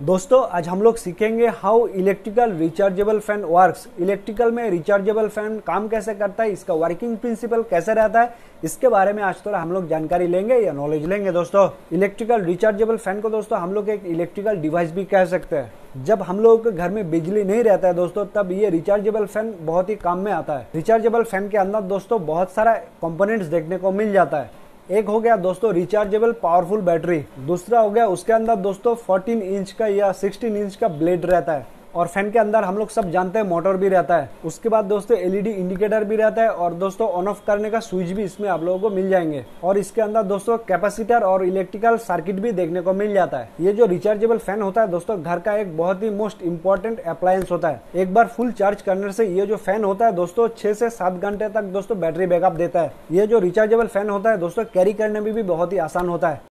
दोस्तों आज हम लोग सीखेंगे how electrical rechargeable fan works. Electrical में रिचार्जेबल फैन काम कैसे करता है, इसका वर्किंग प्रिंसिपल कैसे रहता है, इसके बारे में आज थोड़ा हम लोग जानकारी लेंगे या नॉलेज लेंगे। दोस्तों इलेक्ट्रिकल रिचार्जेबल फैन को दोस्तों हम लोग एक इलेक्ट्रिकल डिवाइस भी कह सकते हैं। जब हम लोग के घर में बिजली नहीं रहता है दोस्तों, तब ये रिचार्जेबल फैन बहुत ही काम में आता है। रिचार्जेबल फैन के अंदर दोस्तों बहुत सारा कंपोनेंट्स देखने को मिल जाता है। एक हो गया दोस्तों रिचार्जेबल पावरफुल बैटरी, दूसरा हो गया उसके अंदर दोस्तों 14 इंच का या 16 इंच का ब्लेड रहता है, और फैन के अंदर हम लोग सब जानते हैं मोटर भी रहता है। उसके बाद दोस्तों एलईडी इंडिकेटर भी रहता है, और दोस्तों ऑन ऑफ करने का स्विच भी इसमें आप लोगों को मिल जाएंगे। और इसके अंदर दोस्तों कैपेसिटर और इलेक्ट्रिकल सर्किट भी देखने को मिल जाता है। ये जो रिचार्जेबल फैन होता है दोस्तों घर का एक बहुत ही मोस्ट इंपॉर्टेंट अप्लायंस होता है। एक बार फुल चार्ज करने से ये जो फैन होता है दोस्तों 6 से 7 घंटे तक दोस्तों बैटरी बैकअप देता है। ये जो रिचार्जेबल फैन होता है दोस्तों कैरी करने में भी बहुत ही आसान होता है।